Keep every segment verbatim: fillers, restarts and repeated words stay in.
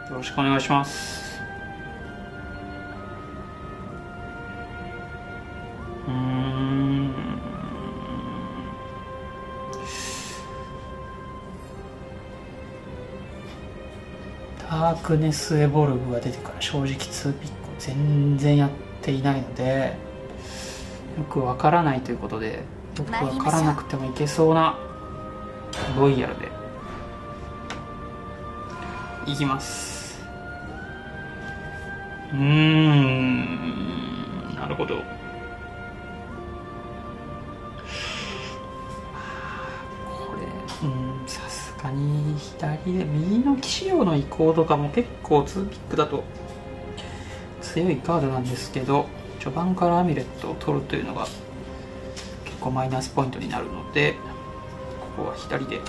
よろしくお願いします。うーんダークネスエボルブが出てから正直ツーピックを全然やっていないのでよくわからないということで、よくわからなくてもいけそうなロイヤルでいきます。うーんなるほど。さすがに左で右の騎士王の移行とかも結構ツーピックだと強いカードなんですけど、序盤からアミュレットを取るというのが結構マイナスポイントになるので、ここは左で。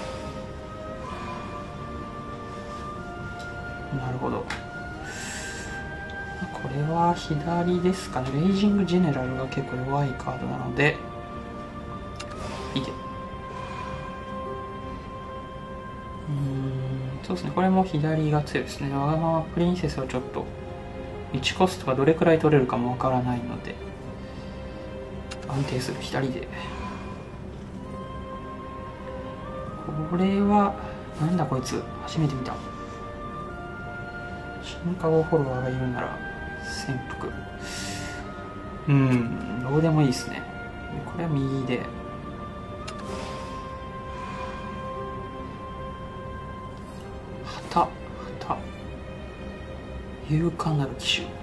なるほど、これは左ですかね。レイジングジェネラルが結構弱いカードなのでいいで。うーんそうですね、これも左が強いですね。わがままプリンセスはちょっといちコストがどれくらい取れるかもわからないので安定する左で。これはなんだこいつ、初めて見た。進化後フォロワーがいるなら潜伏、うーんどうでもいいですね。これは右で。旗旗勇敢なる騎手、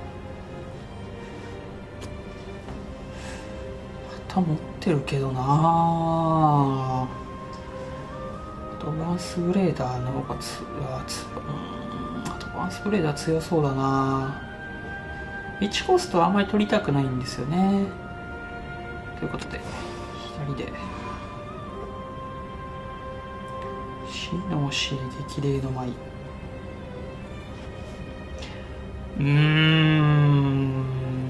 旗持ってるけどなあ。アドバンスブレーダーの方がつあつうんアドバンスブレーダー強そうだな。いちコストはあんまり取りたくないんですよね。ということで左で死の刺激霊の舞。うーん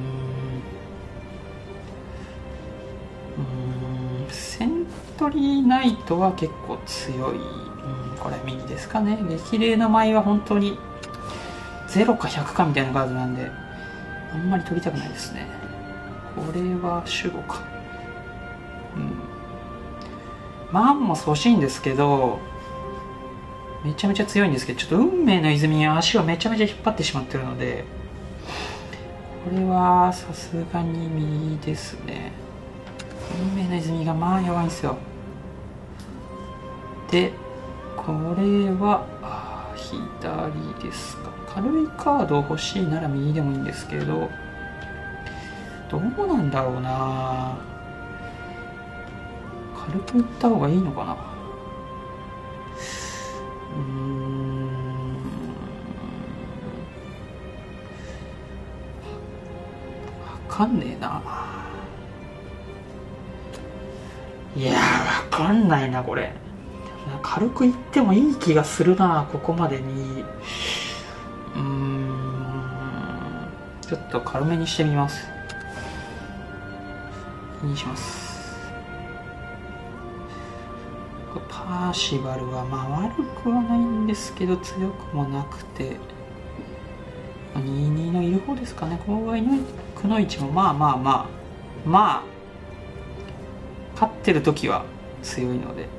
うんセントリーナイトは結構強い。うんこれ右ですかね。激励の舞は本当にゼロかひゃくかみたいなカードなんであんまり取りたくないですね。これは守護か。うんマンモス欲しいんですけどめちゃめちゃ強いんですけど、ちょっと運命の泉に足をめちゃめちゃ引っ張ってしまってるのでこれはさすがに右ですね。運命の泉がまあ弱いんですよ。でこれは左ですか。軽いカード欲しいなら右でもいいんですけどどうなんだろうな。軽くいった方がいいのかな。うーん分かんねえな。いやー分かんないなこれ。軽くいってもいい気がするなここまでに。うーんちょっと軽めにしてみます。にします。パーシバルはまあ悪くはないんですけど強くもなくてにじゅうにのいる方ですかね。郊外のくのいちもまあまあまあまあ勝ってる時は強いので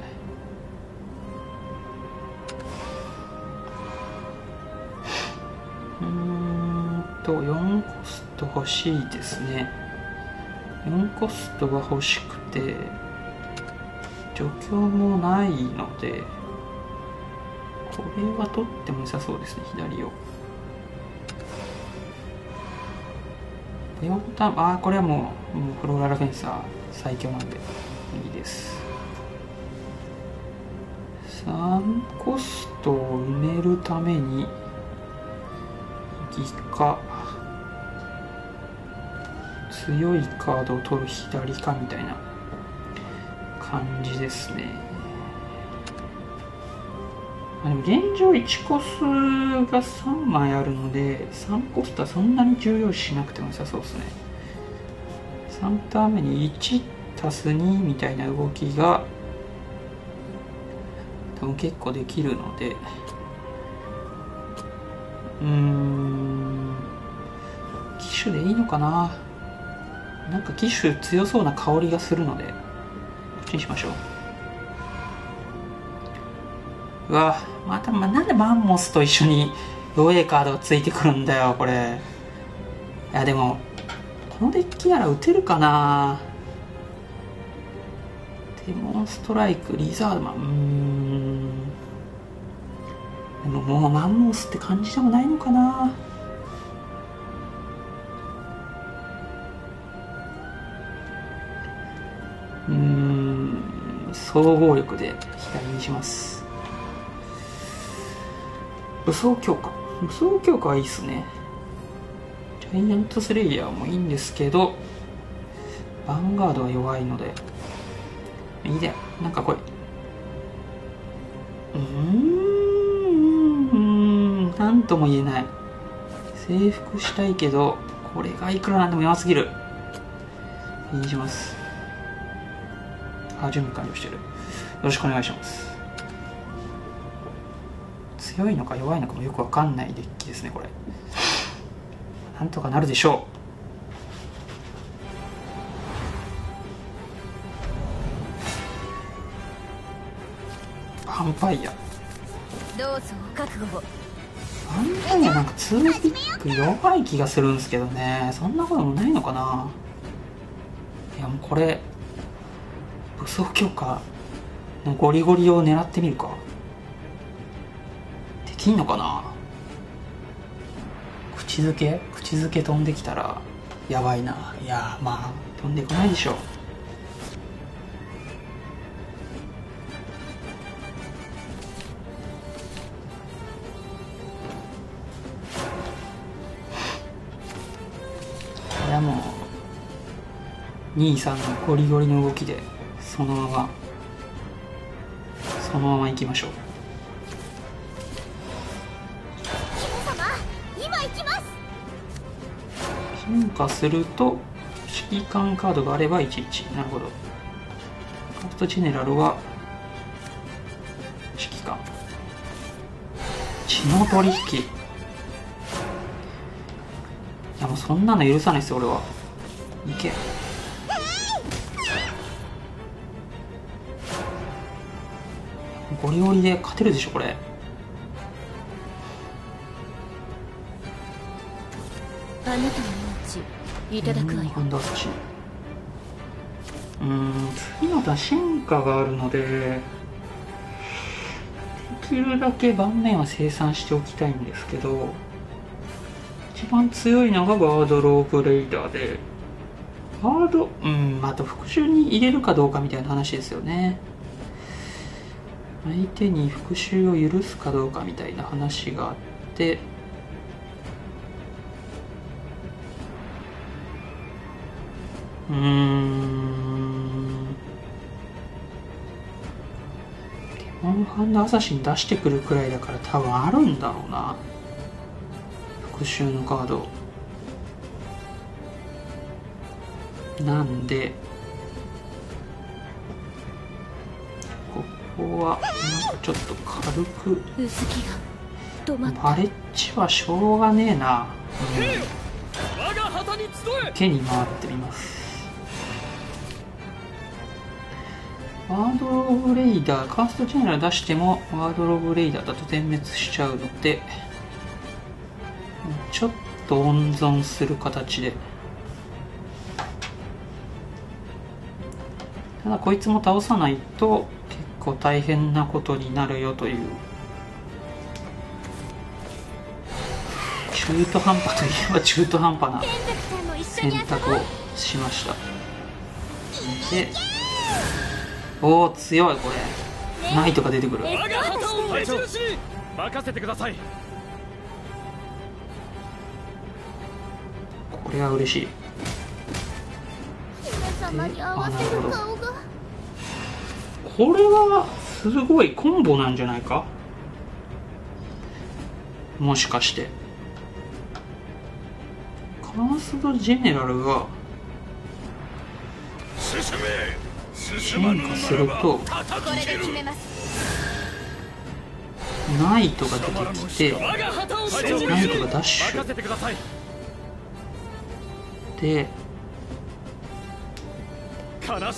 うーんとよんコスト欲しいですね。よんコストが欲しくて除去もないのでこれは取っても良さそうですね。左をよんターン、ああこれはもう、もうフローラルフェンサー最強なんでいいです。さんコストを埋めるために右か強いカードを取る左かみたいな感じですね。でも現状いちコスがさんまいあるのでさんコストはそんなに重要視しなくても良さそうですね。さんターン目にいちたすにみたいな動きが多分結構できるのでうーん機種でいいのかな。なんか機種強そうな香りがするのでこっちにしましょう。うわまた、ま、なんでマンモスと一緒に弱いカードがついてくるんだよこれ。いやでもこのデッキなら打てるかな。デモンストライクリザードマン、うーんでももうマンモスって感じでもないのかな。うーん総合力で左にします。武装強化武装強化はいいっすね。ジャイアントスレイヤーもいいんですけどヴァンガードは弱いのでいいだよ。なんかこれうーんなんとも言えない。征服したいけどこれがいくらなんでも弱すぎる。いいにします。あ準備完了してる。よろしくお願いします。強いのか弱いのかもよくわかんないデッキですねこれ。なんとかなるでしょう。ヴァンパイアどうぞお覚悟を。 ヴァンパイアなんかツーピック弱い気がするんですけどね。そんなこともないのかな。いやもうこれ武装強化のゴリゴリを狙ってみるか。できんのかな。口づけ口づけ飛んできたらやばいな。いやまあ飛んでこないでしょう。これはもう兄さんのゴリゴリの動きでそのままそのまま行きましょう。進化すると指揮官カードがあればいちいち。なるほど。カーストジェネラルは指揮官血の取引。いやもうそんなの許さないですよ俺は。いけゴリゴリで勝てるでしょこれ。 あなたの命いただくわよ。 ハンドアサシン。うーん次のターン進化があるのでできるだけ盤面は生産しておきたいんですけど一番強いのがガードローブレイダーでガードうんあと復讐に入れるかどうかみたいな話ですよね。相手に復讐を許すかどうかみたいな話があってうーんデモンハンドアサシン出してくるくらいだから多分あるんだろうな復讐のカード。なんでここはなんかちょっと軽く薄気が止まった。 パレッジはしょうがねえな、うん、池に回ってみます。ワードロブレイダーカーストジェネラル出してもワードロブレイダーだと全滅しちゃうのでちょっと温存する形で。ただこいつも倒さないと結構大変なことになるよという中途半端といえば中途半端な選択をしました。でおお強いこれナイトが出てくる。 任せてください。 これは嬉しい。 皆様に合わせる顔が。 これはすごいコンボなんじゃないか。もしかしてカーストジェネラルが進化するとこれで決めます。 うナイトが出てきて、ナイトがダッシュで、ただ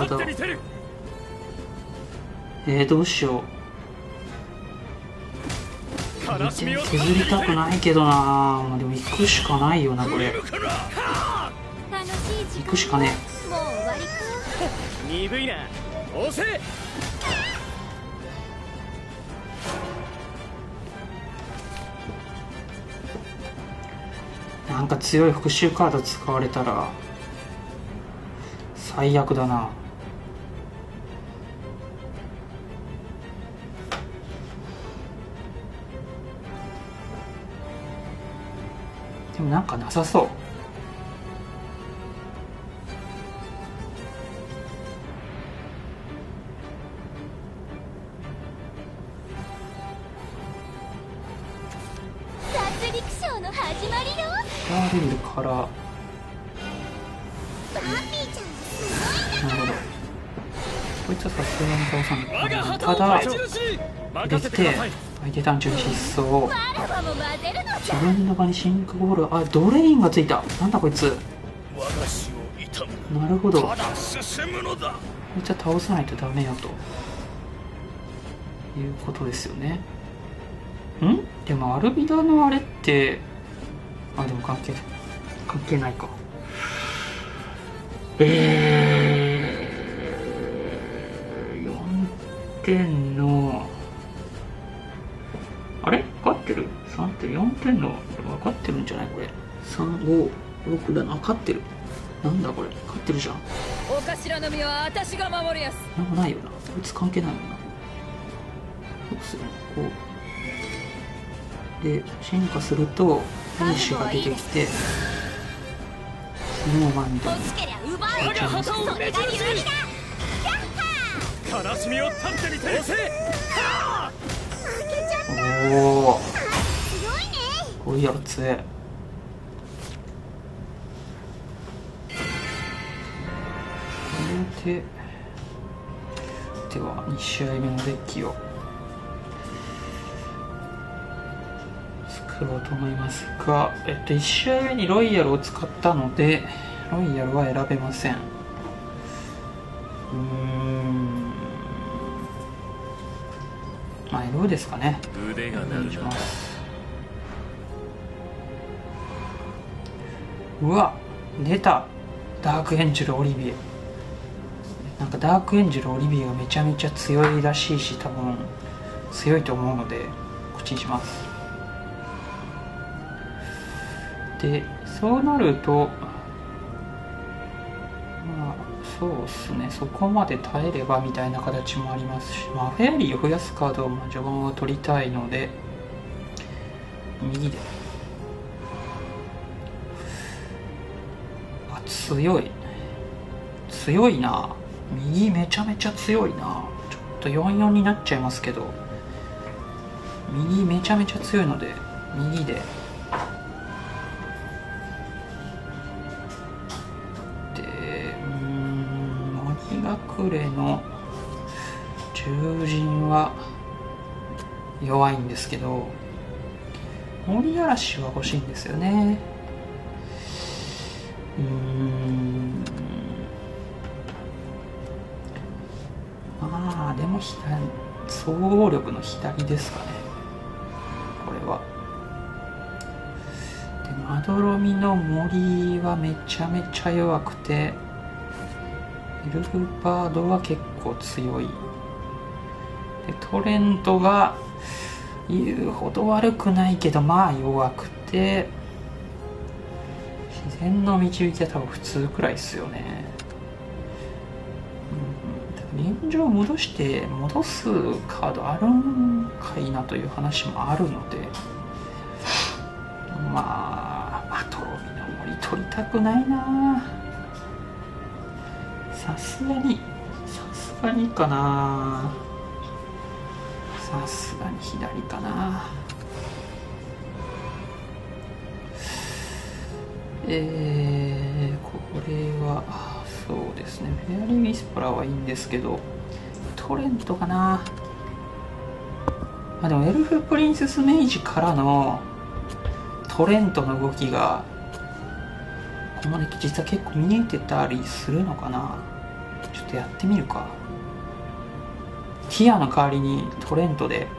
えー、どうしよう。にてん削りたくないけどな。でも行くしかないよな、これ。行くしかねえ。 鈍いな、押せ。 なんか強い復讐カード使われたら最悪だな。でもなんかなさそう。 脱陸ショーの始まりよ。 パワーレベルから、なるほど。こいつはさすがに倒さない。ただ入れて相手団長に失踪。自分の場にシンクボール、あ、ドレインがついた。なんだこいつ。なるほど、こいつは倒さないとダメよということですよね。んでもアルビダのあれって、あ、でも関係関係ないか。えー、よんてんの、あれ勝ってる ?さんてん、よんてんの分かってるんじゃないこれ。さん、ご、ろくだな。勝ってる。なんだこれ、勝ってるじゃん。 お頭の身は私が守るやす。 なんもないよな、こいつ関係ないもんな。どうするのこうで進化すると兵士が出てきて、スノーマンみたいにされちゃいますけど、 悲しみを立ってみて。押せ。 おお、こういうやつ。これでではに試合目のデッキを作ろうと思いますが、えっといち試合目にロイヤルを使ったのでロイヤルは選べません。うーん、まあ エルオー ですかね。 腕が鳴るな。 うわ、出た。ダークエンジェルオリビエ。なんかダークエンジェルオリビエがめちゃめちゃ強いらしいし、多分強いと思うのでこっちにします。でそうなると、まあそうっすね、そこまで耐えればみたいな形もありますし、まあフェアリーを増やすカードをまあ序盤は取りたいので右で、あ、強い強いな。右めちゃめちゃ強いな。ちょっとよんよんになっちゃいますけど、右めちゃめちゃ強いので右で、で、うーん、森隠れの獣人は弱いんですけど、森嵐は欲しいんですよね。うーん、まあでも左、総合力の左ですかね、これは。でまどろみの森はめちゃめちゃ弱くて、エルフバードは結構強い。でトレントが言うほど悪くないけどまあ弱くて、自然の導きは多分普通くらいですよね。現状戻して戻すカードあるんかいなという話もあるので、まあまとろみの森取りたくないな。さすがにさすがにかな。さすがに左かな。えー、これはそうですね、フェアリー・ウィスパラーはいいんですけど、トレントかな。 あでもエルフプリンセスメイジからのトレントの動きがこのデッキ実は結構見えてたりするのかな。ちょっとやってみるか。ティアの代わりにトレントで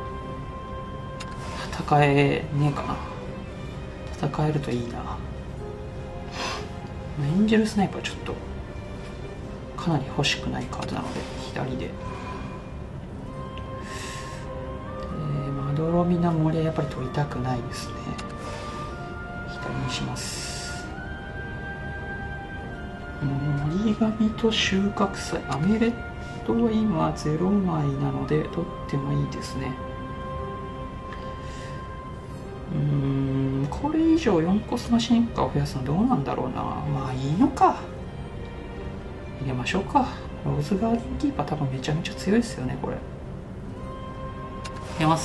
戦えねえかな。戦えるといいな。エンジェルスナイパーちょっとかなり欲しくないカードなので左で、まどろみの森はやっぱり取りたくないですね。左にします。森神と収穫祭、アメレットは今ゼロまいなので取ってもいいですね。うーんこれ以上よんコスの進化を増やすのどうなんだろうな。まあいいのか、入れましょうか。ローズガーデンキーパー多分めちゃめちゃ強いですよねこれ。入れます。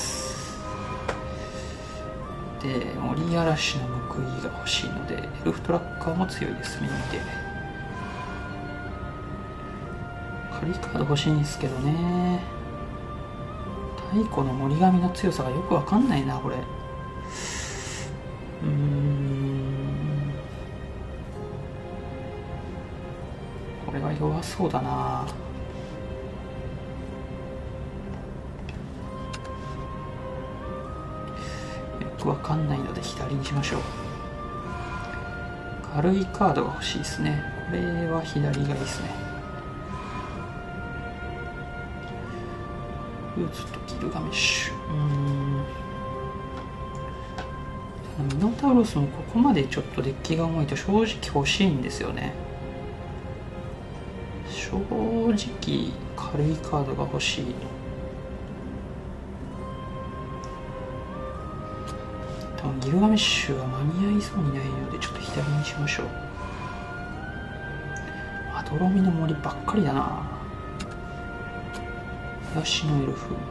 で森嵐の報いが欲しいのでエルフトラッカーも強いです右で。カリカード欲しいんですけどね。太古の森神の強さがよくわかんないなこれ。うーんこれは弱そうだな。よくわかんないので左にしましょう。軽いカードが欲しいですね。これは左がいいですね。ブーツとギルガメッシュ。うーんミノタウロスもここまでちょっとデッキが重いと正直欲しいんですよね。正直軽いカードが欲しい。多分ギルガメッシュは間に合いそうにないのでちょっと左にしましょう。まどろみの森ばっかりだな。ヤシのエルフま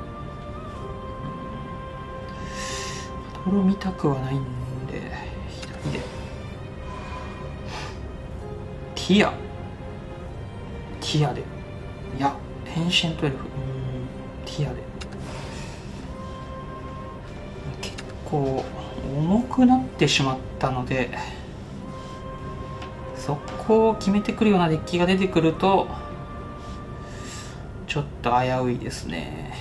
どろみたくはないんで左で。ティアティアでいやエンシェントエルフ、うんティアで結構重くなってしまったのでそこを決めてくるようなデッキが出てくるとちょっと危ういですね。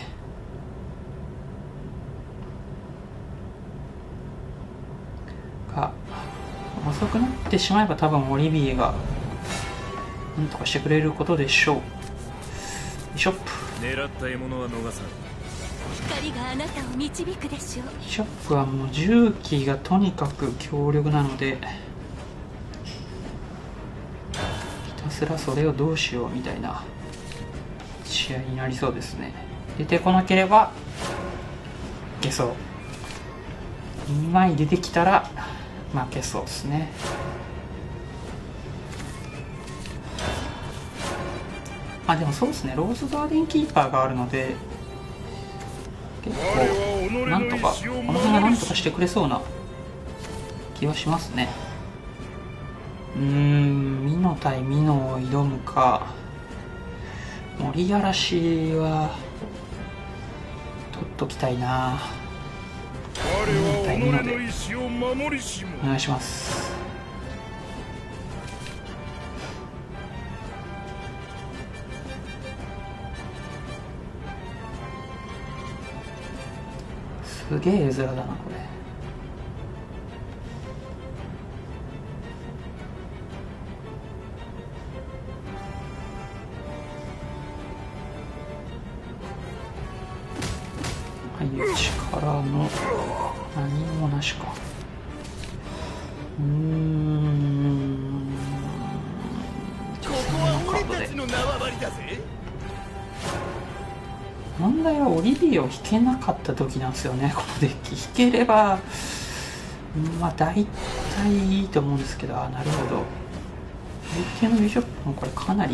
が遅くなってしまえば多分オリビエがなんとかしてくれることでしょう。ビショップ狙った獲物は逃さない。 光があなたを導くでしょう。 ビショップはもう重機がとにかく強力なのでひたすらそれをどうしようみたいな試合になりそうですね。出てこなければ負けそう。にまい出てきたら負けそうですね。あでもそうですね、ローズガーデンキーパーがあるので結構なんとかこの辺がなんとかしてくれそうな気はしますね。うーんミノ対ミノを挑むか森嵐は取っときたいな。ミノ対ミノでお願いします。すげえ絵面だなこれ。力の何もなしか。うーんここは俺たちの縄張りだぜ。問題はオリビエを引けなかった時なんですよねこのデッキ。引ければまあ大体いいと思うんですけど、あなるほど相手のビショップもこれかなり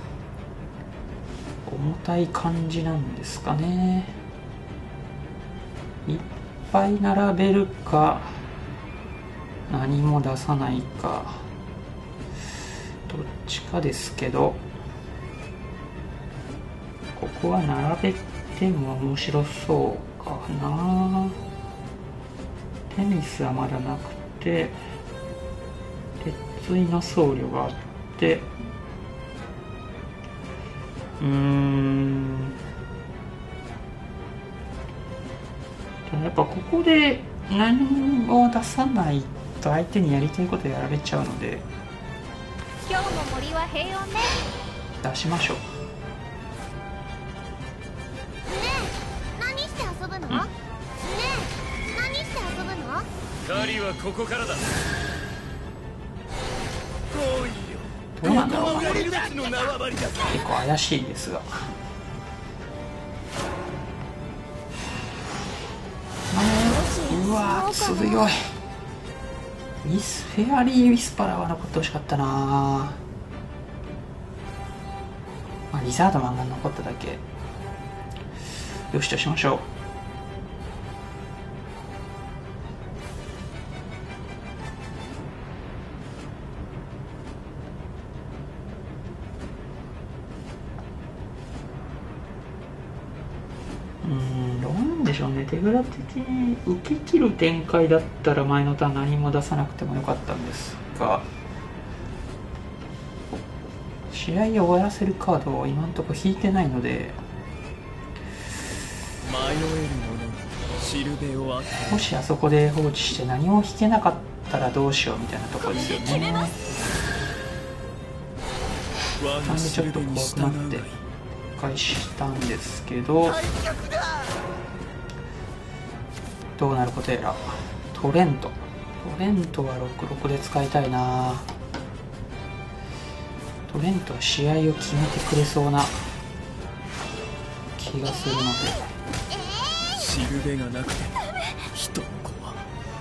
重たい感じなんですかね。いっぱい並べるか何も出さないかどっちかですけどここは並べでも面白そうかな。テニスはまだなくて、鉄槌の僧侶があって、うーん、やっぱここで何を出さないと相手にやりたいことやられちゃうので、 今日も森は平穏ね。 出しましょう。 ねえ、何して遊ぶの？ねえ、何して遊ぶの？ 狩りはここからだ。 どうなんだろうな、これ。 結結構怪しいですが、うわー強い。ウィスフェアリー・ウィスパラーは残ってほしかったな。まあ、リザードマンが残っただけ。よしとしましょう。うーん、どうなんでしょうね。手札的に受け切る展開だったら前のターン何も出さなくてもよかったんですが、試合を終わらせるカードを今のところ引いてないので、 迷える者しるべを与もしあそこで放置して何も引けなかったらどうしようみたいなところですよね。なんえ我でがしちょっとるべに従怖くなってうがいい。 返したんですけど、どうなることやら。トレントトレントはろくろくで使いたいな。トレントは試合を決めてくれそうな気がするので、 しるべがなくて人の子は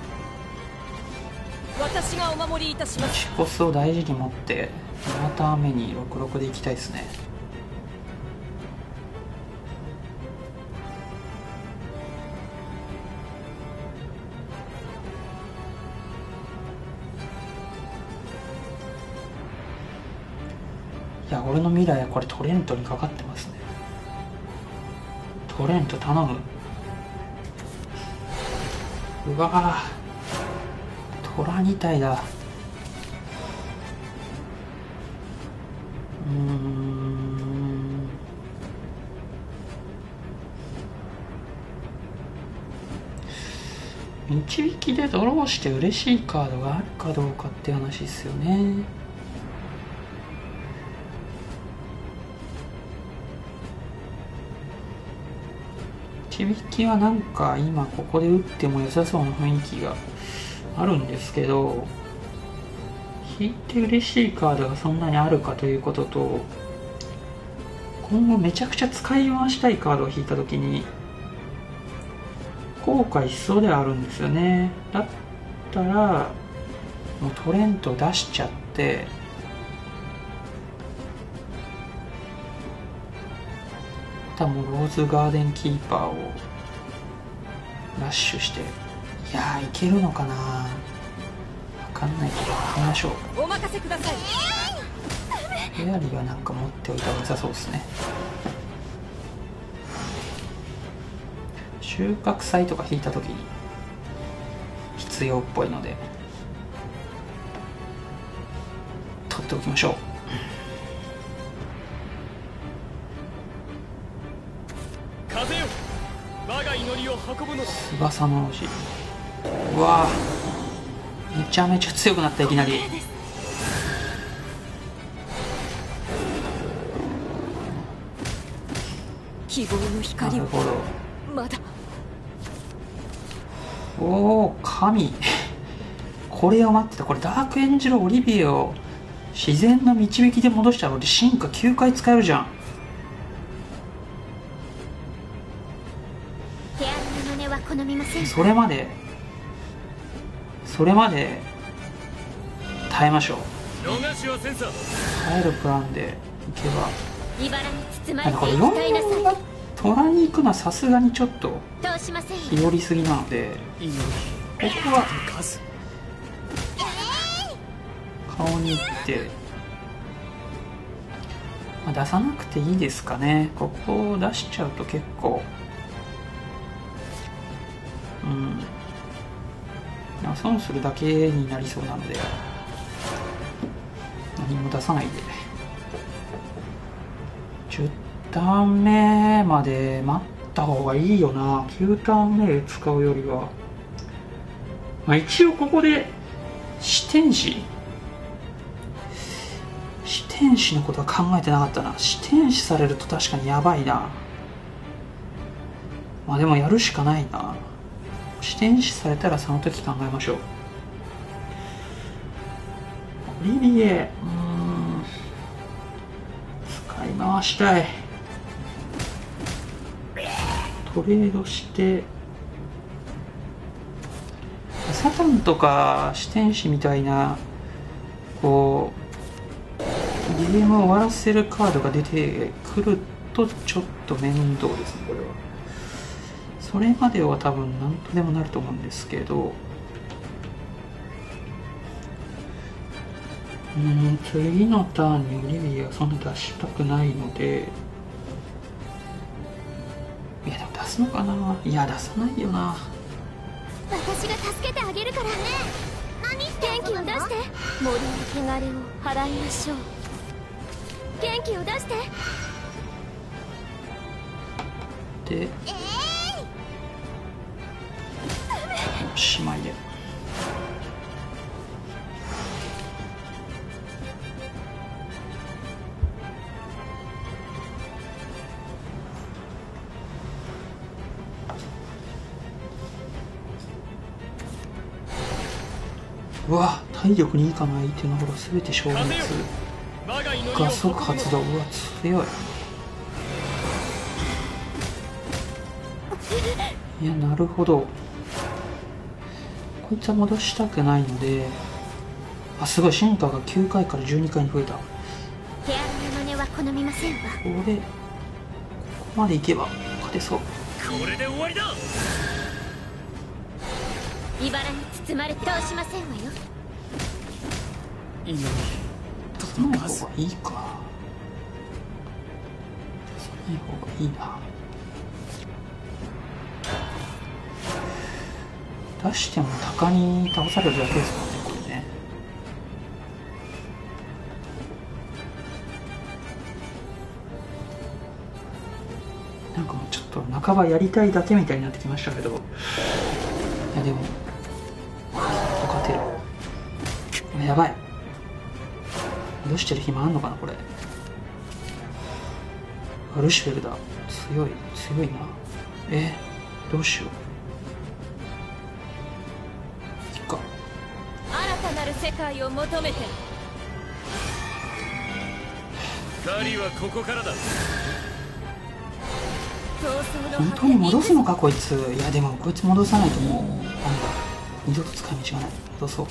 私がお守りいたします。 チコスを大事に持ってななターン目にろくろくでいきたいですね。いや、俺の未来はこれトレントにかかってますね。トレント頼む。うわぁ、トラに体だ。うーん、導きでドローして嬉しいカードがあるかどうかって話ですよね。導きはなんか今ここで打っても良さそうな雰囲気があるんですけど、引いて嬉しいカードがそんなにあるかということと、今後めちゃくちゃ使い回したいカードを引いた時に後悔しそうではあるんですよね。だったらもうトレント出しちゃって、多分ローズガーデンキーパーをラッシュして、いやーいけるのかな、わかんないけどやりましょう。 お任せください。 フェアリーはなんか持っておいた方が良さそうですね。収穫祭とか引いた時に必要っぽいので取っておきましょう。 風よ、我が祈りを運ぶのだ。 翼の王子、うわーめちゃめちゃ強くなった。いきなり希望のな光をるほど。 まだ。 おお神これを待ってた。これダークエンジェルオリビエを自然の導きで戻したので進化きゅうかい使えるじゃん。 手荒な真似は好みません。 それまでそれまで耐えましょう。 逃しはせんさ。 耐えるプランでいけば。 茨に包まなんかこれれて生きたいなさよんが虎に行くのはさすがにちょっとい。通しませんよ。 日和すぎなので、 祈りここは数顔に行ってまあ、出さなくていいですかね。ここを出しちゃうと結構うん損するだけになりそうなので何も出さないでじゅうターン目まで待った方がいいよな。きゅうターン目で使うよりは、まあ、一応ここで視点視視点視のことは考えてなかったな。視点視されると確かにやばいな。まあでもやるしかないな。視点視されたらその時考えましょう。オリビエ、うーん使い回したい。トレードしてサタンとか視点視みたいなこうゲームを終わらせるカードが出てくるとちょっと面倒ですね。これはそれまでは多分何とでもなると思うんですけど、うん次のターンにオリビアはそんな出したくないので、いやでも出すのかな。いや出さないよな。 私が助けてあげるからね。何して元気を出して森の汚れを払いましょう。 元気を出してで、 えーいおしまいで。うわ体力にいいかな。相手のほら全て消滅加速発動。うわ強い。いやなるほど、こいつは戻したくないので、あすごい進化がきゅうかいからじゅうにかいに増えた。 手荒な真似は好みませんわ。 これここまでいけば勝てそう。 これで終わりだ。 茨に包まれて通しませんわよ。 いいのに出さない方がいいか。出さない方がいいな。出しても鷹に倒されるだけですもんねこれね。なんかもうちょっと半ばやりたいだけみたいになってきましたけど、いやでも勝てる。やばい、戻してる暇あんのかなこれ。ルシフェルだ。強い強いな。えどうしよう。いっか。 新たなる世界を求めて。 狩りはここからだ。 本当に戻すのかこいつ。いやでもこいつ戻さないともうなんだ二度と使い道がない。戻そう。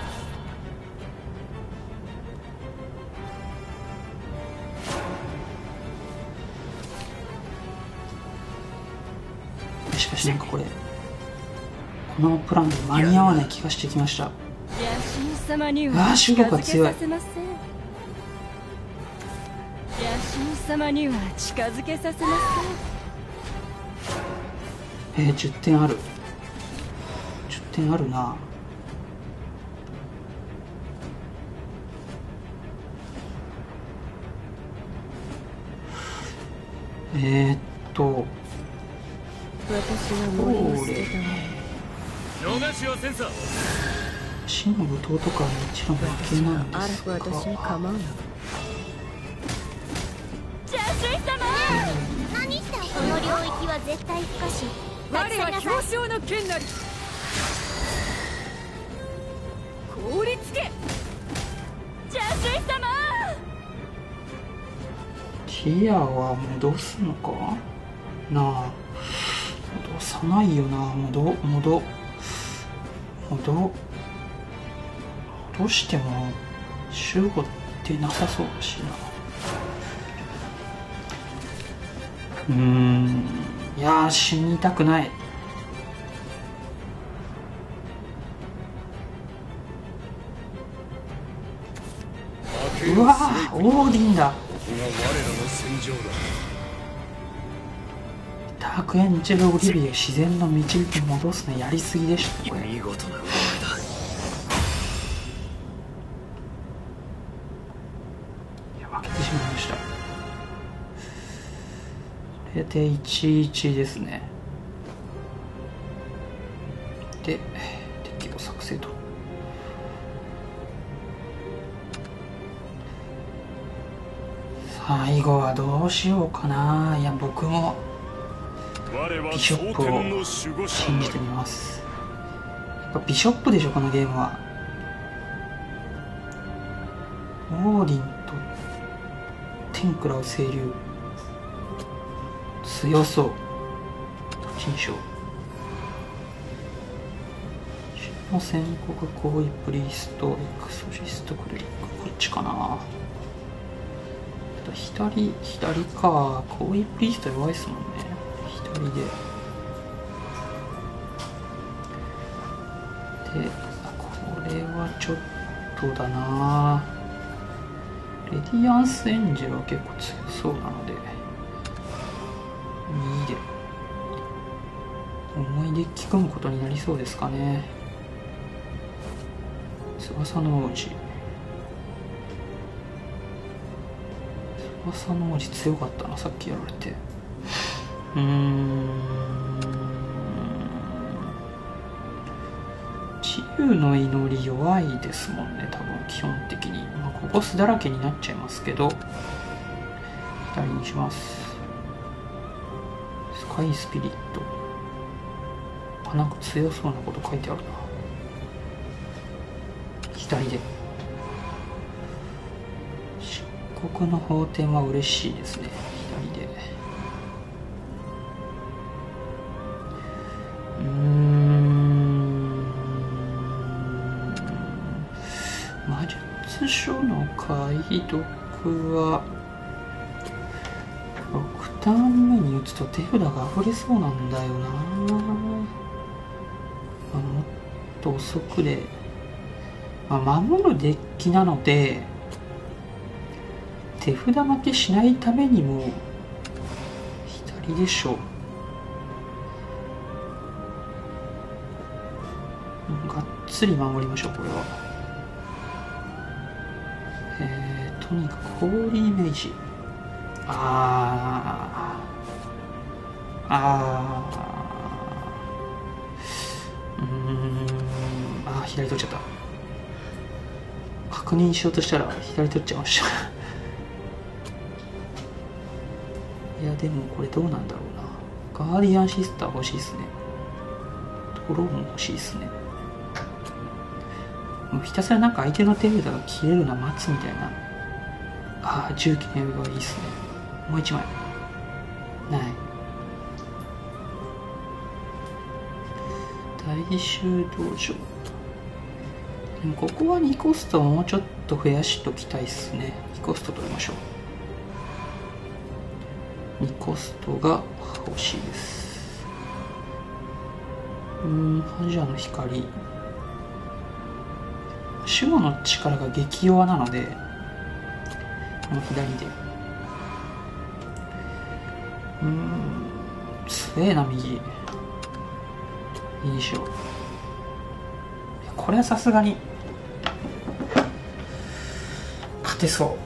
しかしなんかこれこのプランで間に合わない気がしてきました。 野心様にはああ集合が強い。 野心様には近づけさせまえー、じゅってんある。じゅってんあるな。えー、っとせん。私は森を捨てたわ。 逃しはせんさ。 死の舞踏とかはもちろん負けなんであすが、 ら私に構うな。 何してこの領域は絶対不可視。 我は表彰の剣なり。凍りつけ。邪神様。 ティアは戻すのかなあ。戻さないよな。戻戻戻戻しても集合ってなさそうだしな。うーんいやー死にたくない。うわーオーディンだ。 が我らの戦場だ。 ダークエンジェル・オリビエ自然の導きに戻すのやりすぎでしょこれ。 見事な腕前だ。 いや負けてしまいました。これでいちいちですね。で敵を作成と。最後はどうしようかな。いや僕もビショップを信じてみます。やっぱビショップでしょこのゲームは。オーディンと天クラウ清流強そう。どっちにしよう。の宣告行為プリーストエクソシストクレリックこっちかな。左左か。行為プリースト弱いっすもんね。左ででこれはちょっとだな。レディアンスエンジェルは結構強そうなのでにで重いデッキ組むことになりそうですかね。翼の王子翼の王子強かったなさっきやられて。うーん自由の祈り弱いですもんね多分基本的に、まあ、ココスだらけになっちゃいますけど左にします。スカイスピリットあなんか強そうなこと書いてあるな。左で漆黒の法典は嬉しいですね。左でうーん魔術書の解読はろくターン目に打つと手札が溢れそうなんだよな。あもっと遅くで、まあ、守るデッキなので手札負けしないためにも左でしょう。がっつり守りましょうこれは。えー、とにかくホーリーメイジあーあーうーんあー左取っちゃった。確認しようとしたら左取っちゃいましたいやでもこれどうなんだろうな。ガーディアンシスター欲しいっすね。ドローンも欲しいっすね。もうひたすらなんか相手の手札が切れるのを待つみたいな。ああ重機の指がいいっすね。もう一枚ない。大衆道場でもここはにコストをもうちょっと増やしときたいっすね。にコスト取りましょう。にコストが欲しいです。うーん覇者の光守護の力が激弱なのでこの左でうーん強えな右いいでしょう。これはさすがに勝てそう。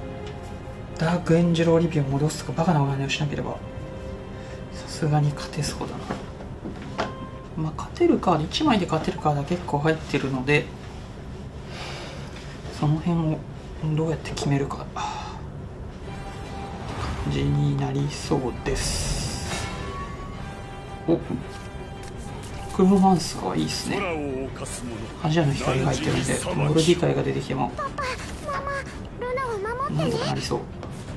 ダークエンジェル・オリビアを戻すとかバカなお金をしなければさすがに勝てそうだな。まあ勝てるカードいちまいで勝てるカードは結構入ってるのでその辺をどうやって決めるか感じになりそうです。おクロマンサーはいいですね。アジアの光が入ってるんでモルディカイが出てきてもなんとかなりそう。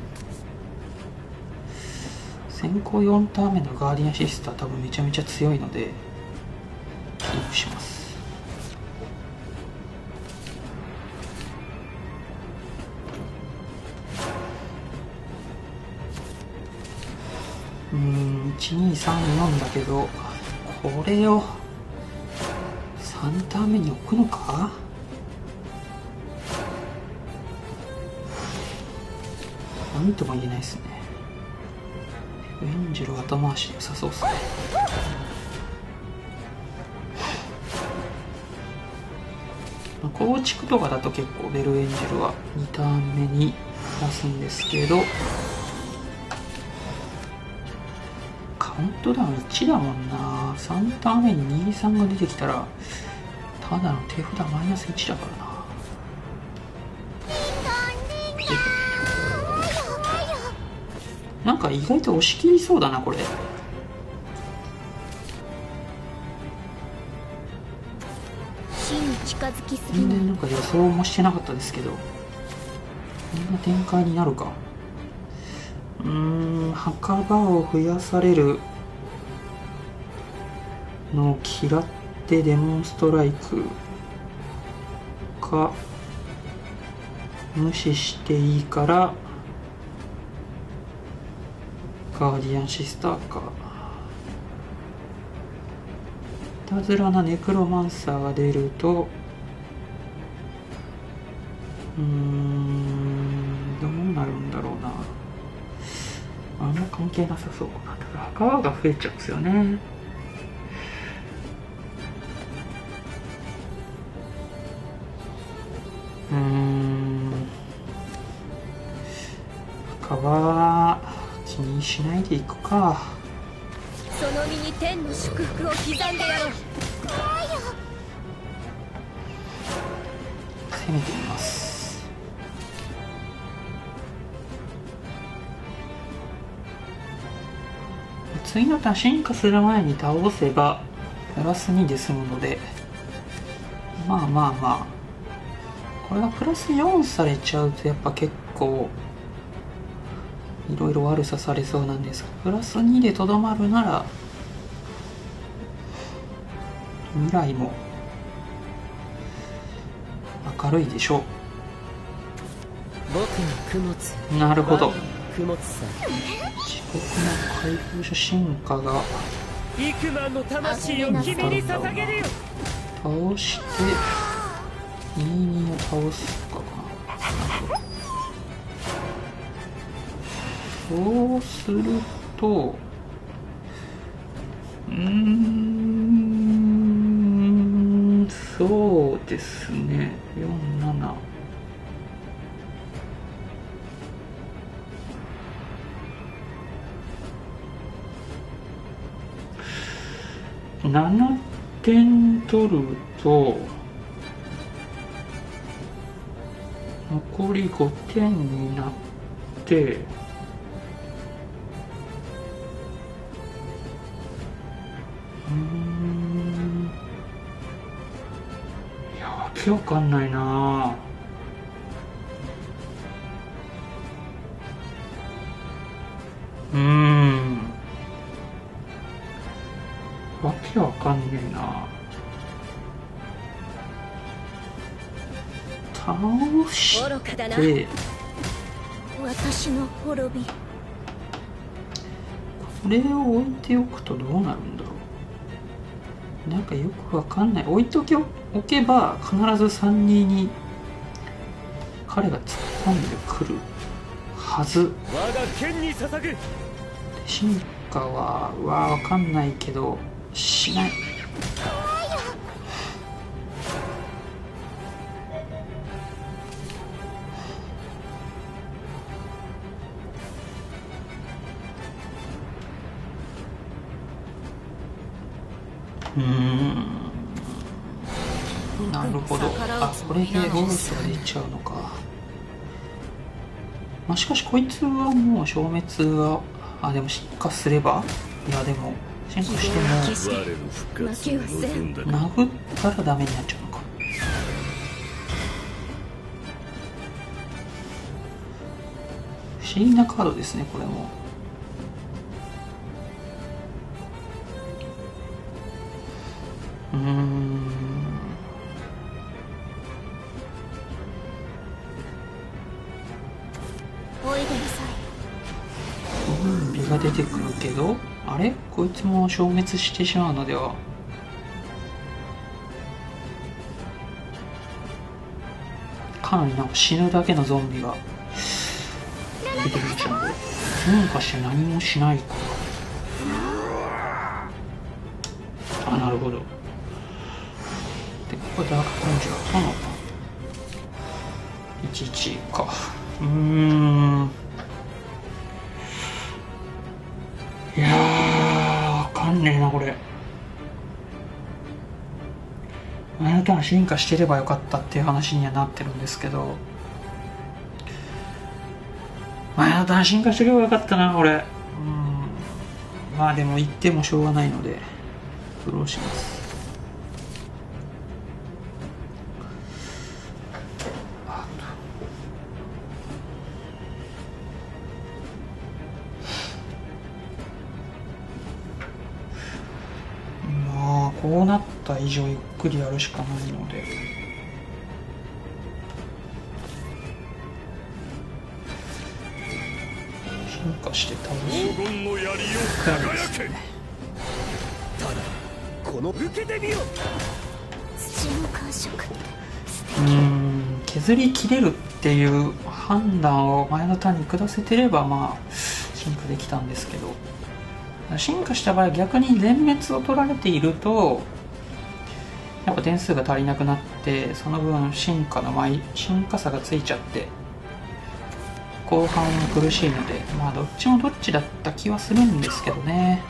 先行よんターン目のガーディアンシスター多分めちゃめちゃ強いのでキープします。うーんいちにさんよんだけどこれをさんターン目に置くのか。 神とも言えないですね。エンジェル後回しで良さそうっすね。構築とかだと結構ベルエンジェルはにターン目に出すんですけど、カウントダウンいちだもんな。さんターン目ににさんが出てきたらただの手札マイナスいちだからな。なんか意外と押し切りそうだなこれ。 死に近づきすぎ全ない。 然なんか予想もしてなかったですけど、こんな展開になるか。うーん、墓場を増やされるのを嫌ってデモンストライクか、無視していいからガーディアンシスターか。いたずらなネクロマンサーが出ると、うーん、どうなるんだろうな。あんま関係なさそうかな。ただ墓場が増えちゃうんですよね。うーん、墓場気にしないでいくか。 その身に天の祝福を刻んでやろう。 攻めてみます。次のターン進化する前に倒せばプラスにで済むので、まあまあまあ、これがプラスよんされちゃうとやっぱ結構いろいろ悪さされそうなんですが、プラスにでとどまるなら未来も明るいでしょう。 僕の供物。 なるほど。 供物さ。 遅刻の解放者進化が幾万の魂を君に捧げるよ。 倒してにじゅうにを倒すかかな。そうするとうーん、そうですね、よん、なな、ななてん取ると残りごてんになって、うーん、いやわけわかんないな。うーん、わけわかんねえな。倒し愚かだな。 て私の滅び。 これを置いておくとどうなるんだろう。なんかよくわかんない。置いておけおけば必ずさんにに彼が突っ込んでくるはず。 我が剣に捧ぐ。 進化はわわかんないけどしない。うーん、なるほど。あ、これでゴーストが出ちゃうのか。まあ、しかしこいつはもう消滅は、あ、でも進化すれば、いやでも進化しても我の復活を望んだ。 殴ったらダメになっちゃうのか。不思議なカードですねこれも。うーん、 おいでなさい。 美が出てくるけど、あれこいつも消滅してしまうのでは。かなりなんか死ぬだけのゾンビが出てきちゃう。変化して何もしないから。あ、なるほど。で、ここダークコンジュラーそうなのか。いちいちか。うーん。いやー、わかんねえな、これ。あなたは進化してればよかったっていう話にはなってるんですけど、あなたは進化してればよかったな、これ。うん。まあでも言ってもしょうがないので、苦労します。こうなった以上ゆっくりやるしかないので、進化して倒す。 黄金の槍を輝け。ただこの受けてみよ。 土の感触。 うーん、削り切れるっていう判断を前のターンに下せてればまあ進化できたんですけど、進化した場合逆に全滅を取られているとやっぱ点数が足りなくなって、その分進化の前進化差がついちゃって後半苦しいので、まあどっちもどっちだった気はするんですけどね。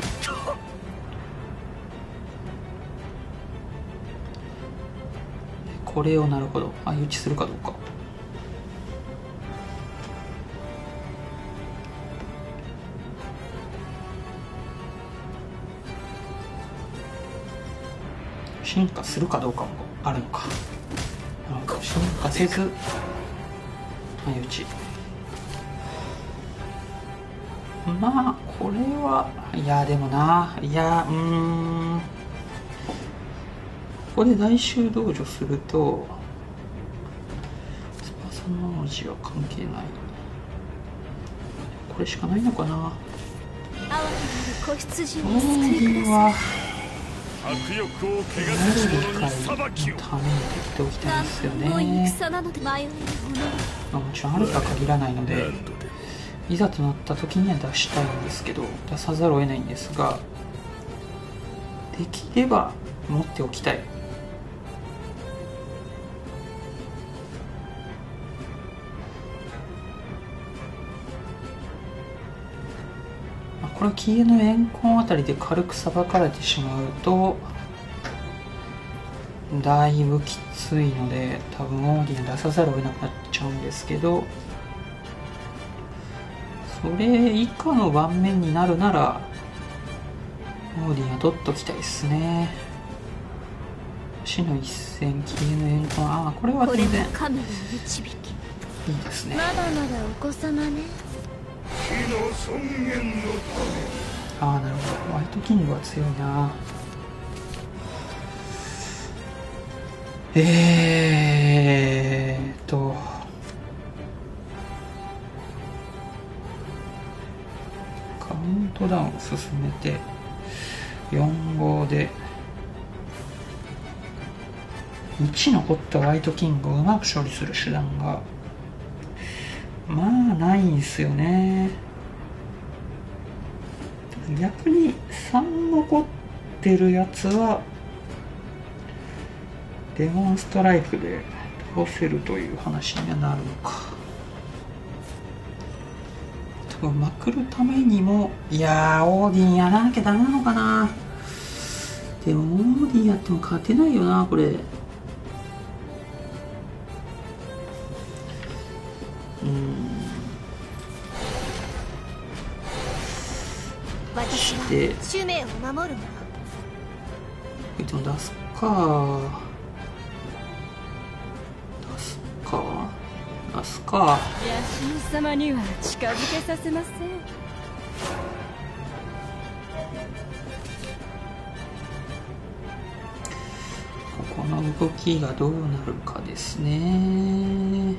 これをなるほど相打ちするかどうか。進化するかどうかもあるのか。なるほど、進化せず相打ち。まあこれはいやでもないやうーんここで大修道場するとスパサの文字は関係ない。これしかないのかな。 哀れなる子羊オをお救ーデいください。 ィは悪欲を汚エすネルギー者に裁界きを。 のために取っておきたいですよもうね。 戦なので迷えるまあ、もちろんあるとは限らないのでいざとなった時には出したいんですけど、出さざるを得ないんですが、できれば持っておきたい。まあこれは消えの怨恨あたりで軽くさばかれてしまうとだいぶきついので、多分オーディン出さざるを得なくなっちゃうんですけど、それ以下の盤面になるならオーディンは取っときたいですね。死の一戦、消えの怨恨、ああこれはこれ全然が神の導き。 いいですね。 まだまだお子様ね。 火の尊厳のああなるほど、ホワイトキングは強いな。えーっとカウントダウンを進めてよん号でいち残ったホワイトキングをうまく処理する手段がまあないんすよね。逆にさん残ってるやつはデモンストライクで倒せるという話にはなるのか。多分まくるためにもいやーオーディンやらなきゃダメなのかな。でもオーディンやっても勝てないよなこれ。うん私では使命を守るの。 こいつも出すか出すか出すか。 ヤシノ様には近づけさせません。 ここの動きがどうなるかですね。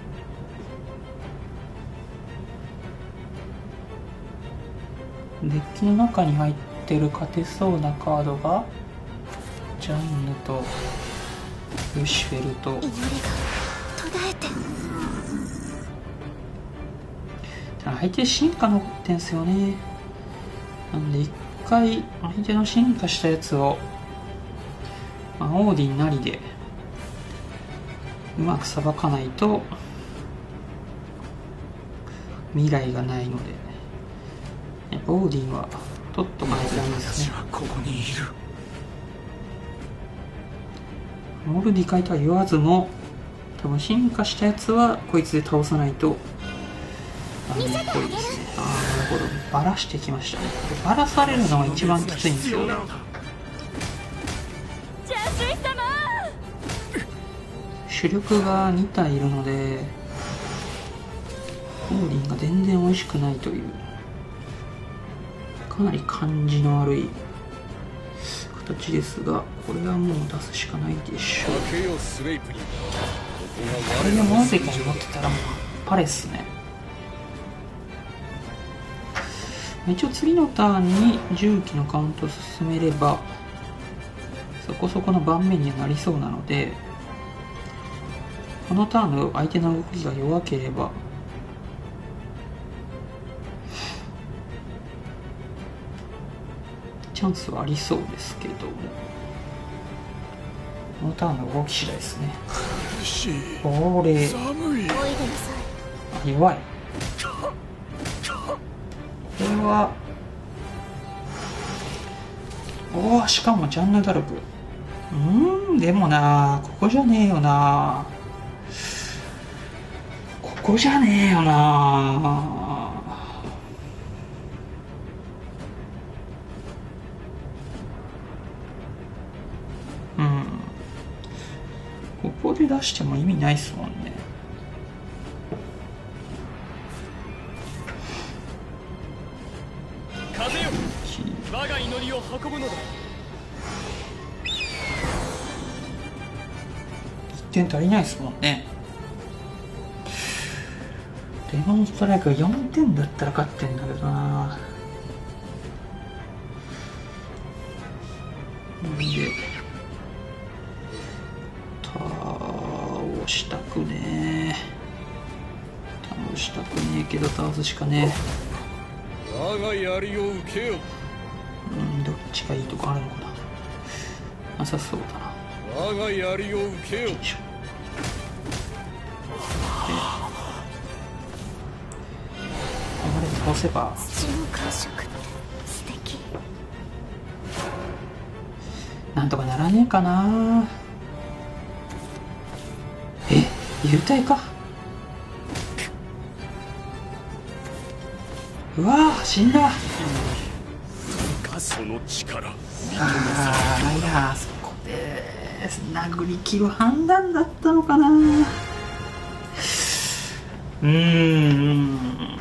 デッキの中に入ってる勝てそうなカードがジャンヌとルシフェルと祈りが途絶えて。 相手進化残ってんすよね。なんで一回相手の進化したやつを、まあ、オーディンなりでうまくさばかないと未来がないので、やっぱオーディンは取っとかないとダメですね。 ここにいる。 モルディカイとは言わずも、多分進化したやつはこいつで倒さないとダメっぽいですね。ああ、なるほど。バラしてきましたね。バラされるのが一番きついんですよね。主力がに体いるので、オーディンが全然美味しくないという、かなり感じの悪い形ですが、これはもう出すしかないでしょう。これでモルディカイに持ってたらもうパレっすね。一応次のターンに重機のカウントを進めればそこそこの盤面にはなりそうなので、このターンの相手の動きが弱ければチャンスはありそうですけども、このターンの動き次第ですね。これ弱い。これはおお、しかもジャンヌ・ダルク。うーん、でもな、ここじゃねえよな、ここじゃねえよな。うん、ここで出しても意味ないっすもんね。 風よ、我が祈りを運ぶのだ。 いってん足りないっすもんね。デモンストライクがよんてんだったら勝ってんだけどな。で倒したくねえ、倒したくねえけど倒すしかねえ。 我が槍を受けよ。 うん、どっちがいいとかあるのかな。なさそうだな。 我が槍を受けよ。 よいしょ。流れで倒せば土の感触って素敵。 なんとかならねえかな。え、幽体か。うわー、死んだ。 かその力。 ああ、いや、そこで殴り切る判断だったのかな。うーん、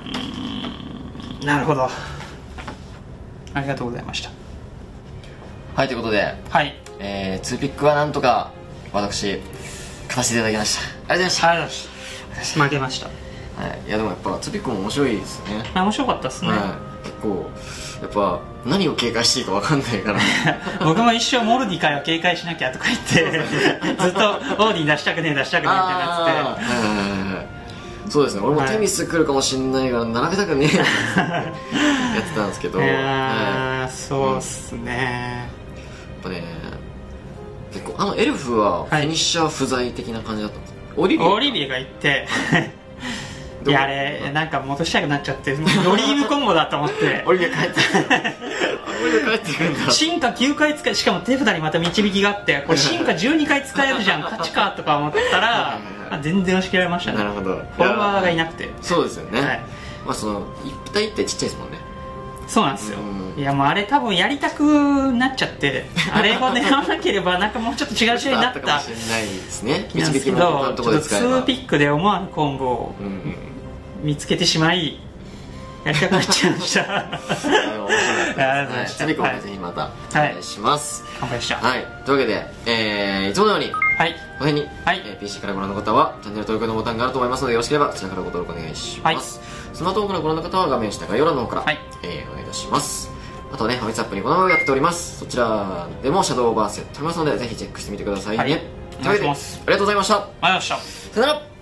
なるほど。ありがとうございました。 はい、ということで、 はい、 えー、ツーピックはなんとか私勝たせていただきました。ありがとうございました。 ありがとうございました。負けました。 はい、いやでもやっぱツーピックも面白いですね。 あ、面白かったですね。 はい、結構やっぱ何を警戒していいか分かんないから僕も一生モルディカイを警戒しなきゃとか言ってずっとオーディン出したくねえ出したくねえみたいなやつで、 そうですね、俺もテミス来るかもしんないから並べたくねえやってたんですけど、 いやー、 はい、そうっすね、 うん、やっぱね結構あのエルフはフィニッシャー不在的な感じだったんです、はい、オリビエオリビエが言っていや、あれなんか戻したくなっちゃってドリームコンボだと思ってオリビエ帰ってくるオリビエ帰ってくるんだ。 進化きゅうかい使い、しかも手札にまた導きがあって、これ進化じゅうにかい使えるじゃん勝ちかとか思ったら全然押し切られましたね。 なるほど、 フォロワーがいなくて。 そうですよね、 はい、 まあその一体ってちっちゃいですもんね。 そうなんですよ、 うん、 いやもうあれ多分やりたくなっちゃってあれを狙わなければなんかもうちょっと違う試合になったかもしれないですね。 なんですけど、ちょっとツーピックで思わぬコンボを見つけてしまいやりたくなっちゃいました面白かったです。 はい、ツーピックもぜひまたお願いします。 乾杯した。 はい、というわけで、えー、いつものようにはい、 この辺に、 はいえー、ピーシー からご覧の方はチャンネル登録のボタンがあると思いますので、よろしければそちらからご登録お願いします、はい、スマートフォンからご覧の方は画面下概要欄の方から、はい、えー、お願いいたします。あとね、ファミツアップにこのままやっております。そちらでもシャドウオーバースやっておりますので、ぜひチェックしてみてくださいね。はい、 お願いします。 というわけでありがとうございました。ありがとうございました。 さよなら。